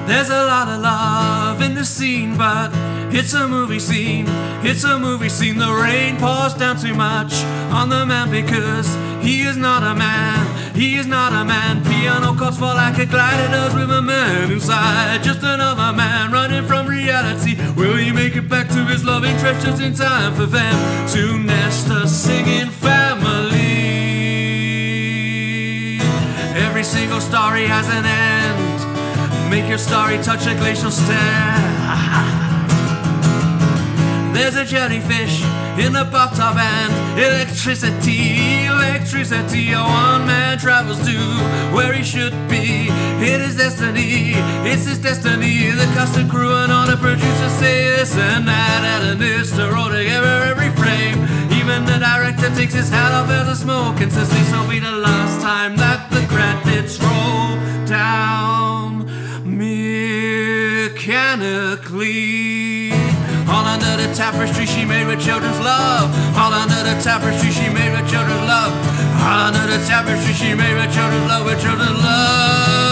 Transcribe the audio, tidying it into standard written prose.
There's a lot of love in this scene, but it's a movie scene. It's a movie scene. The rain pours down too much on the man because he is not a man. He is not a man. Piano chords fall like a glider does with a man inside. Just another man running from reality. Will he make it back to his loving treasures in time for them to nest a singing family? Every single story has an end. Make your story touch a glacial stair. There's a jellyfish in the bathtub and electricity, electricity. A one man travels to where he should be. It is destiny, it's his destiny. The cast and crew and all the producers say this and that and this to roll together every frame. Even the director takes his hat off as a smoke and says this will be the last time that the credits roll down mechanically. All under the tapestry she made with children's love. All under the tapestry she made with children's love. All under the tapestry she made with children's love, with children's love.